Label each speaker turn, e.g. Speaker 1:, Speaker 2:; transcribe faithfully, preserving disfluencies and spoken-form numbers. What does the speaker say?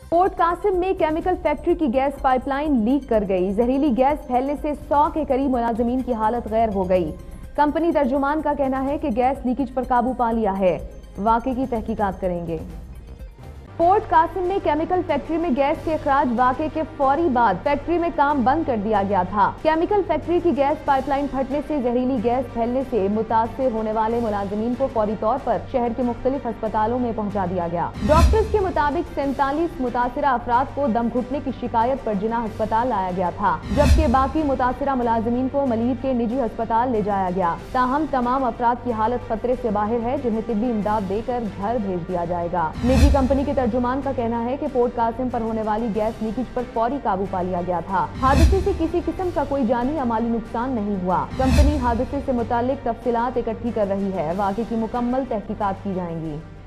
Speaker 1: Port Qasim में chemical factory की gas pipeline leak कर गई। जहरीली गैस फैलने से सौ के करीब मुलाजिमीन की हालत गैर हो गई। कंपनी तर्जुमान का कहना है कि गैस लीकेज पर काबू पा लिया है। वाकये की तहकीकात करेंगे। पोर्ट कासिम में केमिकल फैक्ट्री में गैस के अखराज वाक़े के फौरी बाद फैक्ट्री में काम बंद कर दिया गया था। केमिकल फैक्ट्री की गैस पाइपलाइन फटने से जहरीली गैस फैलने से मुतासिर होने वाले मुलाजिमीन को फौरी तौर पर शहर के मुख्तलिफ अस्पतालों में पहुंचा दिया गया। डॉक्टर्स के मुताबिक सैंतालीस मुतासिरा अफराद को दम घुटने की शिकायत पर जिना अस्पताल लाया गया था, जबकि बाकी मुतासिरा मुलाजिमीन को मलीर के निजी अस्पताल ले जाया गया। ताहम तमाम अफराद की हालत खतरे से बाहर है, जिन्हें तिब्बी इमदाद देकर घर भेज दिया जाएगा। निजी कंपनी के तर्जुमान का कहना है कि पोर्ट कासिम पर होने वाली गैस लीकेज पर फौरी काबू पा लिया गया था। हादसे से किसी किस्म का कोई जानी या माली नुकसान नहीं हुआ। कंपनी हादसे से मुतालिक तफसीलात इकट्ठी कर रही है। वाक़े की मुकम्मल तहकीकात की जाएंगी।